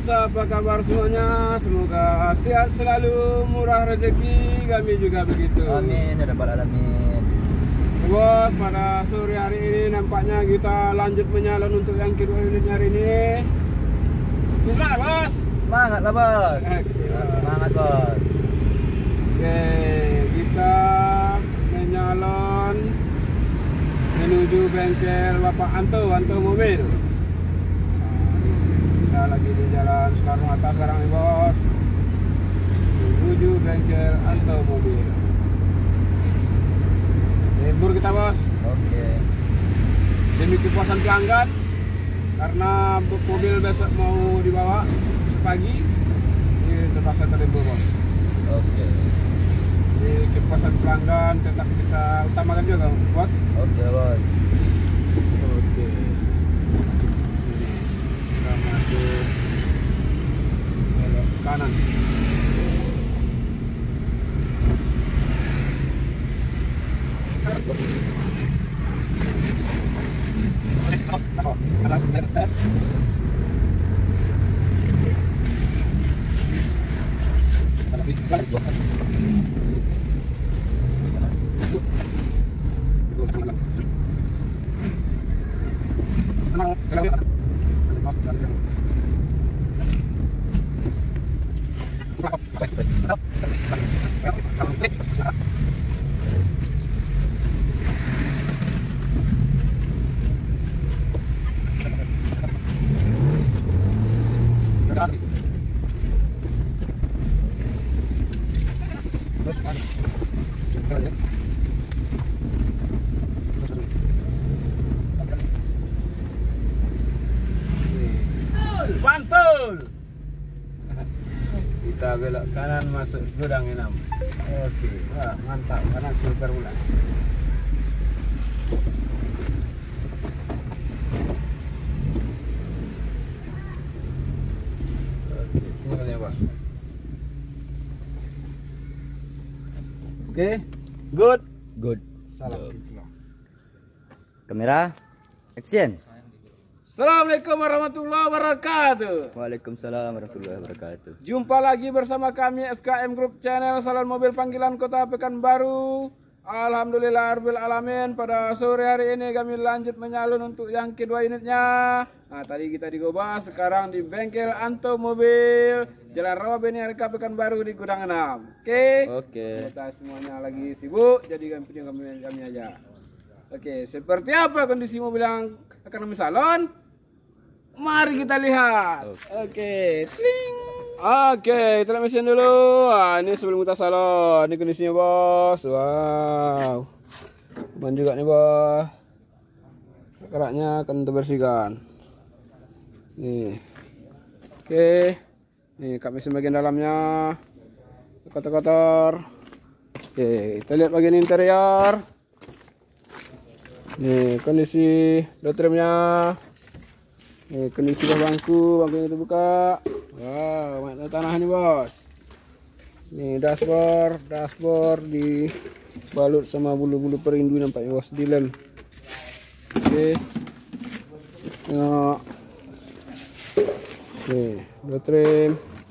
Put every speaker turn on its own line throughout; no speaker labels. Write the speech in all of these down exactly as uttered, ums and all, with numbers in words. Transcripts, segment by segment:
apa kabar semuanya? Semoga sehat selalu, murah rezeki, kami juga begitu.
Amin, ya rabbal alamin.
Bos, pada sore hari ini nampaknya kita lanjut menyalon untuk yang kedua unitnya hari ini. Semangat, Bos.
Semangat lah, Bos.
Eh,
Semangat, Bos.
Oke, kita menyalon menuju bengkel Bapak Anto, Anto Mobil. Kita lagi di jalan Soekarno-Hatta sekarang nih, Bos, menuju bengkel Anto Mobil. Libur kita, Bos.
Oke.
Demi kepuasan pelanggan, karena mobil besok mau dibawa pagi, ini terpaksa terlibur, Bos.
Oke.
Jadi kepuasan pelanggan tetap kita utamakan juga, Bos.
Oke, Bos.
Oke. Kita masuk belok kanan. Mantul. Kita belok kanan masuk gudang enam. Oke, wah, mantap karena super ulang. Oke, tinggal ya, Bos. Oke, good.
Good.
Salam.
Kamera. Action.
Assalamualaikum warahmatullahi wabarakatuh.
Waalaikumsalam warahmatullahi wabarakatuh.
Jumpa lagi bersama kami S K M Group Channel Salon Mobil Panggilan Kota Pekanbaru. Alhamdulillah rabbil alamin, pada sore hari ini kami lanjut menyalon untuk yang kedua unitnya. Nah, tadi kita di Gobas, sekarang di bengkel Anto Mobil, Jalan Rawabeni R K Pekanbaru di Gudang enam. Oke.
Oke.
Kita semuanya lagi sibuk, jadi kami punya kami, kami aja. Oke, seperti apa kondisi mobil yang akan kami salon? Mari kita lihat. Oke, tling. Oke, kita lihat mesin dulu. Wah, ini sebelum kita salon. Ini kondisinya, Bos. Wow. Ban juga nih, Bos. Keraknya akan terbersihkan. Nih. Oke. Nih, kap mesin bagian dalamnya kotor-kotor. Oke, kita lihat bagian interior. Nih, kondisi door trimnya. Nih, kondisi bangku, bangkunya terbuka. Wow, banyak tanah nih, Bos. Nih, dashboard, dashboard dibalut sama bulu-bulu perindu nampaknya, Bos, di lem. Oke. Tengok. Nih, door trim.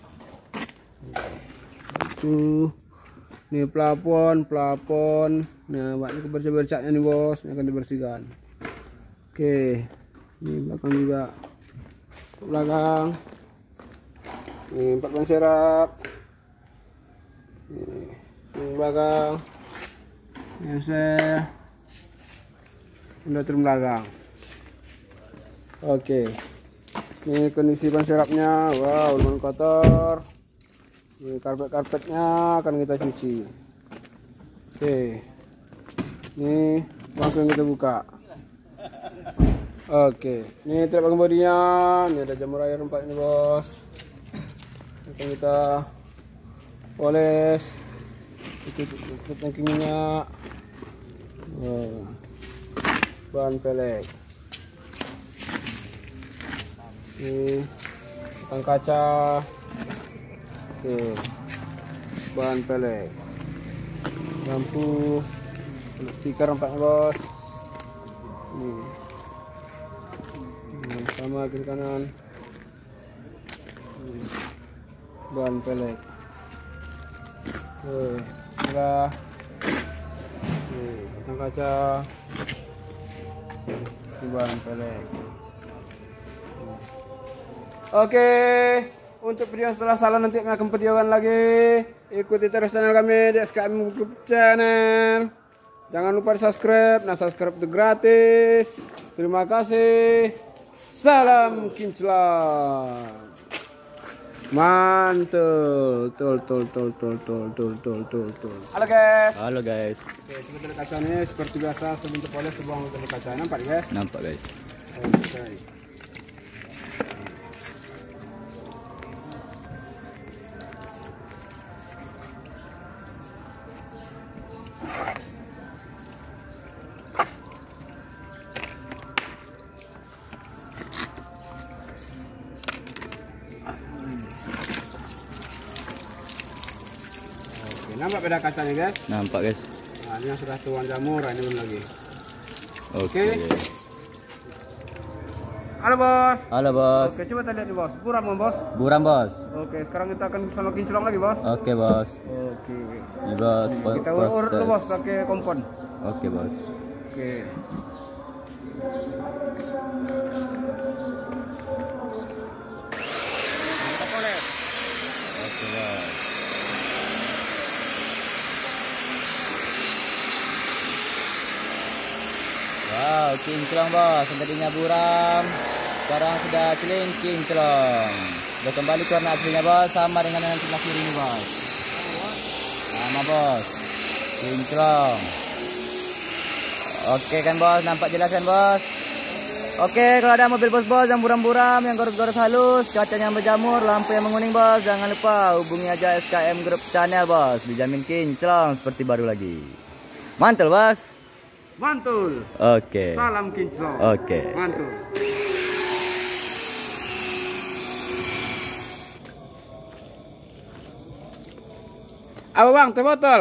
Itu. Nih plafon, plafon. Nah, banyak kebersihan-bersihnya nih, Bos, ini akan dibersihkan. Oke. Ini belakang juga. Belakang. Ini empat ban serap. Ini, ini belakang. Ini saya. Udah turun belakang. Oke. Ini kondisi ban serapnya. Wow, lumayan kotor. Ini karpet-karpetnya akan kita cuci. Oke. Ini bangku yang kita buka. Oke, ini trap belakang bodinya. Ini ada jamur air empat ini, Bos. Akan kita poles. Itu tangki minyak. Oh. Ban pelek. Ini tang kaca. Oke. Ban pelek. Lampu. Stiker empatnya, Bos. Ini. Sama kiri kanan. Ban pelek. Oke, sudah. Oke, batang kaca. Ini ban pelek. Oke, untuk video setelah salah nanti akan videokan lagi. Ikuti terus channel kami di S K M Group Channel. Jangan lupa di subscribe. Nah, subscribe itu gratis. Terima kasih. Salam kinclong. Mantul, tul tul tul tul tul tul tul tul tul. Halo guys.
Halo guys.
Oke, sebentar kacanya seperti biasa sebelum terpoles sebuah motor kaca. Nampak guys?
Nampak guys.
Oke. Nampak beda kacanya guys?
Nampak guys.
Nah, ini yang sudah tuang jamur, ini belum lagi.
Oke.
Halo bos.
Halo bos.
Oke, coba kita lihat nih bos. Buram kan bos?
Buram bos.
Oke, sekarang kita akan sama kinclong lagi bos.
Oke bos.
Oke.
Ini bos.
Kita urut dulu bos pakai kompon.
Oke bos.
Oke. Kita poles.
Oke bos. Wow, kinclong bos, yang tadinya buram, sekarang sudah celing kinclong. Sudah kembali ke warna aslinya bos, sama dengan yang sebelah kiri ini bos. Sama bos, kinclong. Oke kan bos, nampak jelas kan bos? Oke, kalau ada mobil bos-bos yang buram-buram, yang gorot-gorot halus, kacanya yang berjamur, lampu yang menguning bos, jangan lupa hubungi aja S K M Group Channel bos, dijamin kinclong seperti baru lagi. Mantul bos.
Mantul.
Oke.
Salam kinclong.
Oke.
Mantul. Apa bang, teh botol?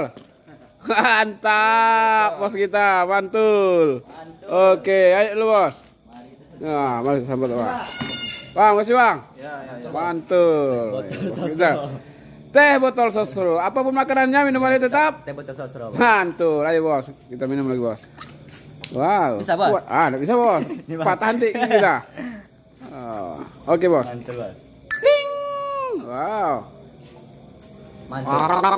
Mantap, bos kita, mantul. Oke, ayo lu bos. Nah, mari sambut bang. Bang, makasih bang. Mantul. Kita. Teh botol sosro. Apapun makanannya, minumannya tetap
Teh botol sosro.
mantul. Ayo bos, kita minum lagi bos. Wow.
Bisa, bos?
Kuat. Ah, enggak bisa bos. Patah henti kita. Oh. Oke bos.
Mantul bos.
Ting. Wow.
Mantul.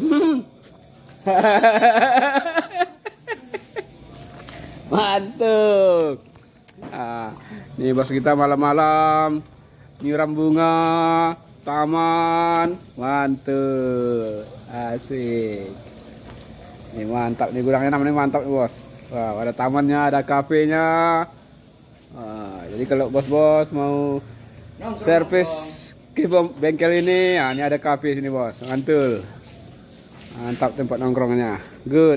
Mantul. Ah, ini bos kita malam-malam nyiram bunga taman, mantul, asik. Ini mantap nih, gudangnya namanya mantap nih bos. Wah, ada tamannya, ada kafenya. Nah, jadi kalau bos-bos mau servis ke bengkel ini, nah, ini ada kafe sini bos, mantul. Mantap tempat nongkrongnya, good.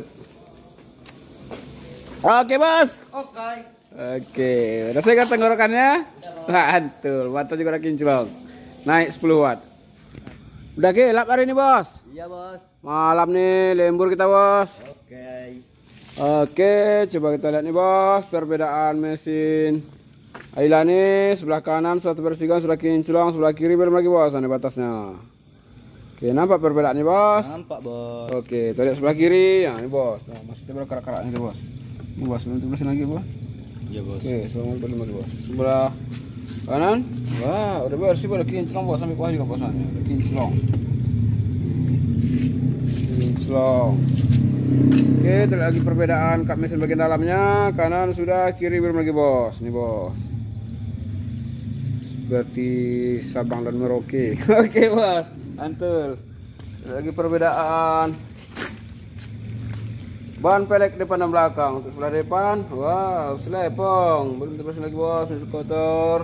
Oke bos.
Oke.
Oke, udah saya kan tenggorokannya? Mantul, mantap juga kinclong. Naik sepuluh watt. Udah gelap hari ini bos.
Iya bos.
Malam nih lembur kita bos.
Oke.
Oke, coba kita lihat nih bos, perbedaan mesin Ayla nih. Sebelah kanan satu persigan sudah kinclong, sebelah kiri belum lagi bos, ini batasnya. Oke, nampak perbedaannya bos?
Nampak bos.
Oke, kita lihat sebelah kiri, nah ini bos. Nah, maksudnya berkerak-kerak ini bos. Ini bos, belum mesin lagi bos.
Iya bos.
Oke, sebelah belum lagi bos. Sebelah kanan, wah udah bersih, udah kinclong bos, sampai bawah juga bosannya, udah kinclong. Kinclong. Oke, terlihat lagi perbedaan kap mesin bagian dalamnya, kanan sudah, kiri belum lagi bos, nih bos. Seperti Sabang dan Merauke. Oke bos, mantul. Terlihat lagi perbedaan ban pelek depan dan belakang. Untuk sebelah depan, wow, selepong, belum terpasang lagi bos, masih kotor.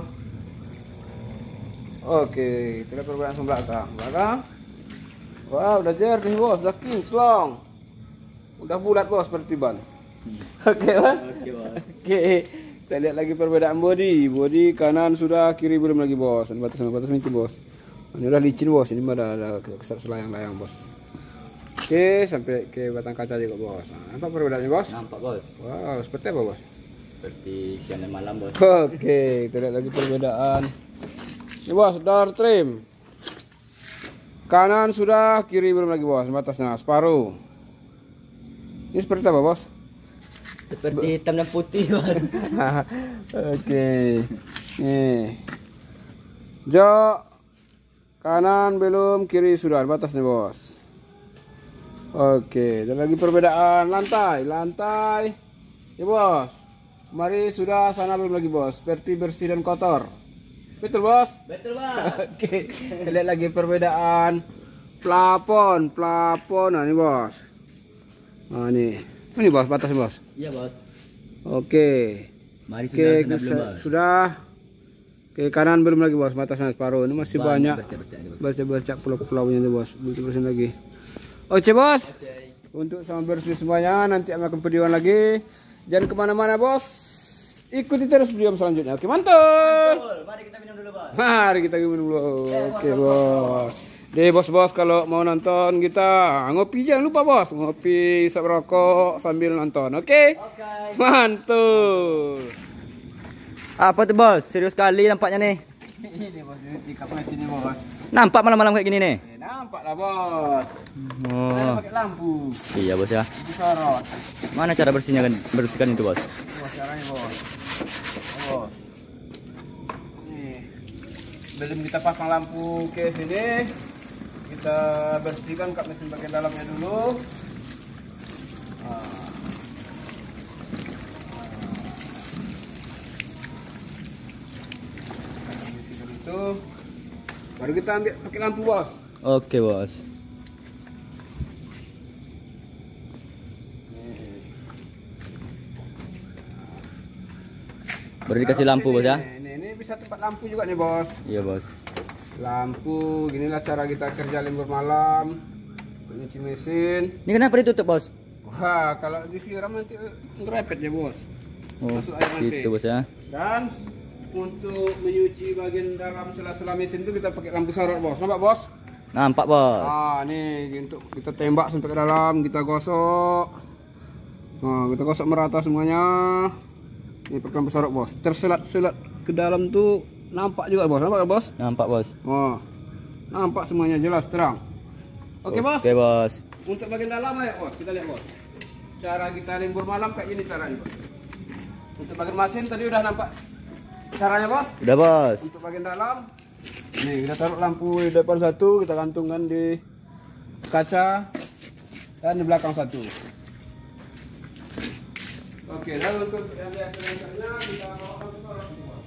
Oke, kita lihat perbedaan sebelah belakang. Belakang, wow, udah jernih bos, udah kinclong, udah bulat bos seperti ban. Oke bos.
Oke bos.
Oke, kita lihat lagi perbedaan bodi. Bodi kanan sudah, kiri belum lagi bos. Ini batas batas ini bos. Ini udah licin bos, ini ada ada kesat selayang-layang bos. Oke, sampai ke batang kaca juga bos. Nah, nampak perbedaannya bos?
Nampak bos.
Wow, seperti apa bos?
Seperti siang dan malam bos.
Oke, kita lihat lagi perbedaan. Ini bos, door trim. Kanan sudah, kiri belum lagi bos. Batasnya separuh. Ini seperti apa bos?
Seperti hitam dan putih bos.
Oke. Nih. Jok. Kanan belum, kiri sudah. Batasnya bos. Oke. Dan lagi perbedaan lantai. Lantai. Ya bos. Mari sudah, sana belum lagi bos. Seperti bersih dan kotor. Betul bos?
Betul bos.
Oke, kita lihat lagi perbedaan plafon, plafon. Nah ini bos. Nah ini, ini bos batasnya bos.
Iya bos.
Oke.
Mari
Oke,
sudah,
ke-
belum bos.
sudah. Ke kanan belum lagi bos, batasnya separuh. Ini masih banyak.
bercak-bercak ini, bos.
Baca-baca pulau-pulaunya nih bos. Bersih lagi. Oke bos. Untuk sama bersih semuanya, nanti akan videoan lagi. Jangan kemana-mana bos. Ikuti terus video selanjutnya. Oke mantap.
Betul. Mari kita minum dulu bos.
Mari kita minum dulu. Oke bos. Deh bos-bos kalau mau nonton kita ngopi jangan lupa bos. Ngopi isap rokok sambil nonton. Oke.
Oke.
Mantul.
Apa tuh bos? Serius sekali nampaknya nih.
Ini bos, ini sikapnya sini bos.
Nampak malam-malam kayak gini nih.
Eh, nampak lah bos.
Oh.
Ada pakai lampu.
Iya bos ya.
Itu sorot.
Mana cara bersihnya kan? Bersihkan itu bos.
Bos caranya bos. Bos. Nih. Belum kita pasang lampu ke sini. Kita bersihkan kap mesin bagian dalamnya dulu. Nah. Bersihkan itu. Baru kita ambil pakai lampu bos.
Oke bos. Baru dikasih lampu bos ya.
Ini, ini bisa tempat lampu juga nih bos.
Iya bos.
Lampu, ginilah cara kita kerja lembur malam. Nyuci mesin.
Ini kenapa ditutup bos?
Wah, kalau disiram nanti ngerepet ya bos.
Oh,
Masuk air nanti.
gitu bos ya.
Dan untuk menyuci bagian dalam sela-sela mesin itu kita pakai lampu sorot bos. Nampak bos?
Nampak bos.
Ah, nih untuk kita tembak sampai ke dalam, kita gosok. Nah, kita gosok merata semuanya. Ini pakai lampu sorot bos. Terselat-selat ke dalam tuh nampak juga bos. Nampak bos?
Nampak bos.
Oh, nampak semuanya jelas terang. Oke bos.
Oke bos.
Untuk bagian dalam ya bos, kita lihat bos. Cara kita lembur malam kayak gini caranya bos. Untuk bagian mesin tadi udah nampak caranya bos.
Udah bos.
Untuk bagian dalam, nih kita taruh lampu di depan satu, kita gantungkan di kaca dan di belakang satu. Oke, dan untuk yang biasa-biasanya kita bawa ke sorot ini bos.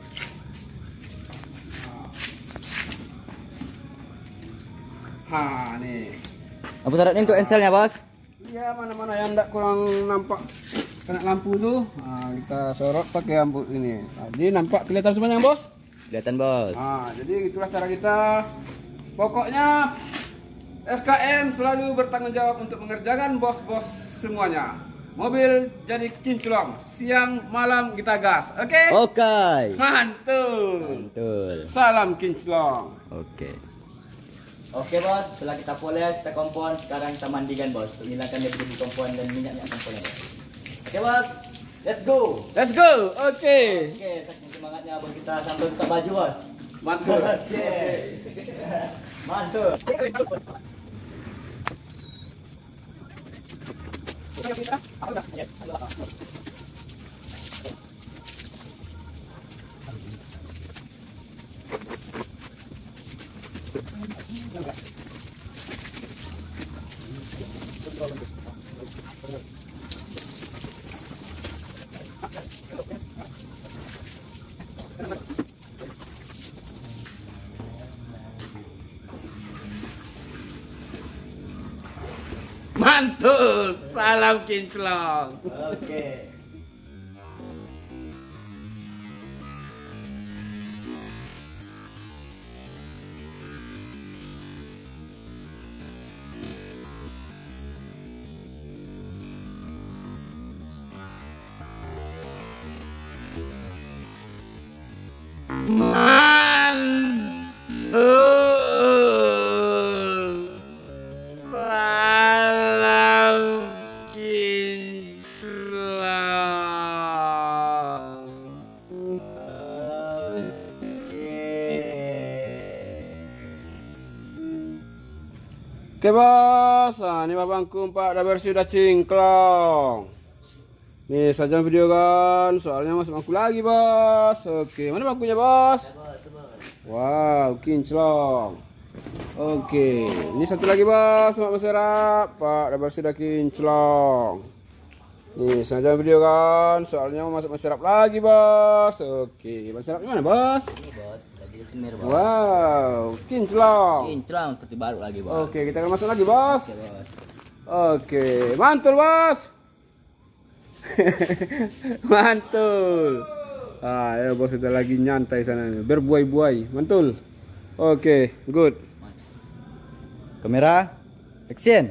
Nah, nih.
Apa syaratnya untuk enselnya bos?
Iya, mana-mana yang enggak kurang nampak kena lampu tuh, nah, kita sorot pakai lampu ini. Nah, jadi nampak kelihatan semuanya bos.
Kelihatan bos.
Nah, jadi itulah cara kita. Pokoknya S K M selalu bertanggung jawab untuk mengerjakan bos-bos semuanya. Mobil jadi kinclong, siang malam kita gas. Oke?
Oke.
Mantul.
Mantul.
Salam kinclong.
Oke. Oke bos, setelah kita poles, kita kompon, sekarang kita mandikan bos, untuk menghilangkan debu-debu kompon dan minyaknya komponnya bos. Oke bos, let's go.
Let's go. Oke.
Oke, saking semangatnya bos kita sambil buka baju bos.
Mantul.
Oke. Mantul.
Mantul. Salam kinclong.
Oke.
Mantul. Salam kinclong. Oke bos, nah ini bangku empat udah bersih udah cingklong. Nih saja video kan, soalnya masuk bangku lagi bos. Oke, mana bangkunya bos? Wow, kinclong. Oke, ini satu lagi bos, mak berserap, pak udah bersih udah kinclong. Nih saja video kan, soalnya mau masuk berserap lagi bos. Oke, berserap gimana bos?
Ini bos, lagi semir bos.
Wow, kinclong.
Kinclong seperti baru lagi bos.
Oke, kita akan masuk lagi bos.
Oke bos.
Oke, mantul bos. Mantul. Ah, ya bos sudah lagi nyantai sana nih, berbuai-buai, mantul. Oke, good.
Kamera, action.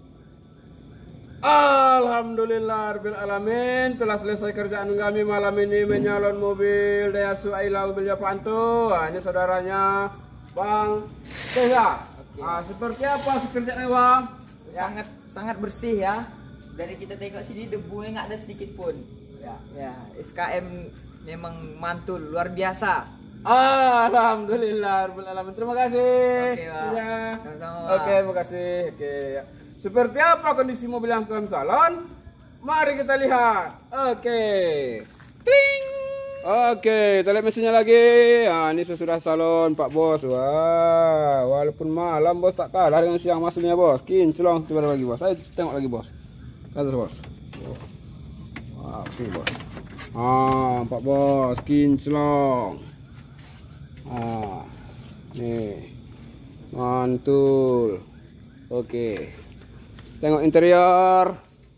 Alhamdulillah rabbil alamin, telah selesai kerjaan kami malam ini menyalon mobil Daihatsu Ayla mobil Japanto. Ah, ini saudaranya Bang Tega. Ah, seperti apa kerjaannya Bang?
Sangat sangat bersih ya. Dari kita tengok sini debunya nggak ada sedikit pun. Ya, ya. S K M memang mantul luar biasa.
Alhamdulillah rabbil alamin. Terima kasih.
Oke, Pak.
Ya.
Sama-sama, Pak.
Oke, terima kasih. Oke. Seperti apa kondisi mobil yang dalam salon? Mari kita lihat. Oke. Kling. Oke, kita lihat mesinnya lagi. Nah, ini sesudah salon Pak Bos. Wah, walaupun malam bos tak kalah dengan siang hasilnya bos. Kinclong coba lagi bos. Saya tengok lagi bos. Ke atas bos. Wow, sini bos. Ah, Pak Bos, kinclong. Ah, nih, mantul. Oke, tengok interior.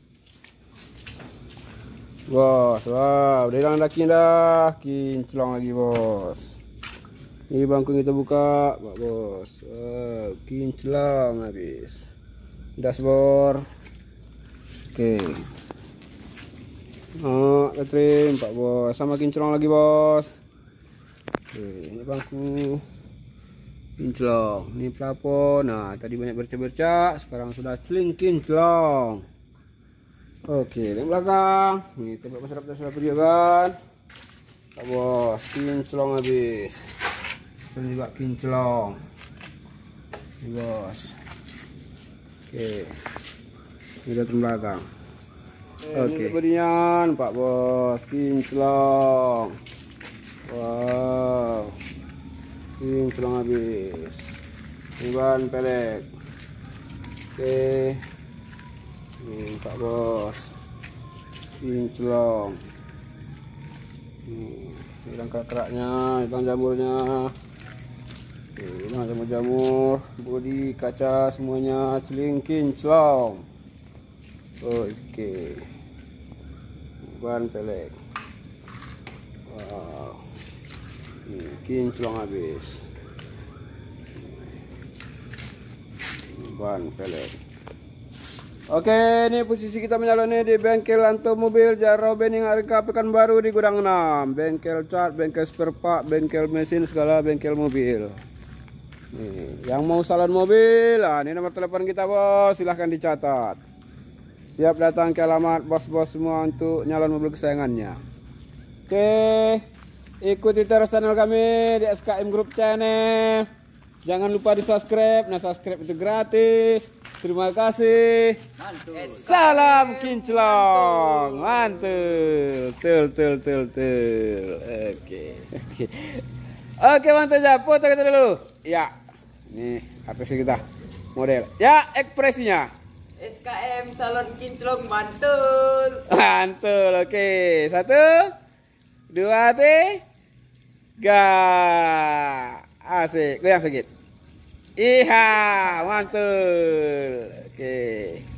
Bos, wow, udah hilang daki dah, kinclong lagi bos. Ini bangku kita buka, Pak Bos. Wow, kinclong habis. Dashboard. Oke. Oh, trim Pak Bos, sama kinclong lagi bos. Oke, ini bangku kinclong, ini plafon. Nah, tadi banyak bercak-bercak, sekarang sudah celing kinclong. Oke, di belakang, nih tempat masyarakat sudah video kan. Pak Bos, kinclong habis. Sini juga kinclong. Ini bos. Oke. Ini di belakang. Oke. Bodinya Pak Bos, kinclong. Wow. Kinclong habis. Ini ban pelek. Oke. Ini Pak Bos. Kinclong. Ini hilang kerak-keraknya, hilang jamurnya. Oke, hilang jamur-jamur, bodi, kaca semuanya celing kinclong. Oke. Ban pelek. Wow. Ini kinclong habis. Ban pelek. Oke, ini posisi kita menyaloni di bengkel Anto Mobil Jaro Bening Arika Pekanbaru di Gudang enam. Bengkel cat, bengkel spare part, bengkel mesin, segala bengkel mobil. Nih, yang mau salon mobil, nah, ini nomor telepon kita bos, silahkan dicatat. Siap datang ke alamat bos-bos semua untuk nyalon mobil kesayangannya. Oke, ikuti terus channel kami di S K M Group Channel. Jangan lupa di subscribe, nah subscribe itu gratis. Terima kasih.
Mantul.
Salam kinclong, mantul, tul tul tul tul. Oke, oke, oke mantap ya. Foto kita dulu. Ya, nih apresiasi kita, model. Ya, ekspresinya.
S K M salon kinclong mantul.
Mantul, oke. Satu, dua, tiga. Asik, goyang sedikit. Iya, mantul. Oke.